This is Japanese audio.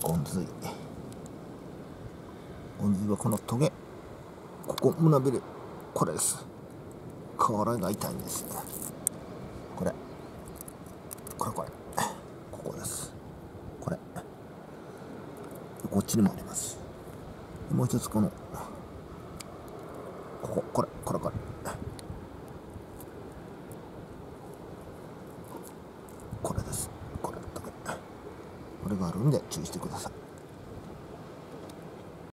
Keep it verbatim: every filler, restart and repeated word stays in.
ゴンズイ。ゴンズイはこのトゲ、ここ胸びれ、これです。これが痛いんです。これこれこれここです。これこっちにもあります。もう一つこのここ、これこれこれこれです。これこれがあるんで注意してください。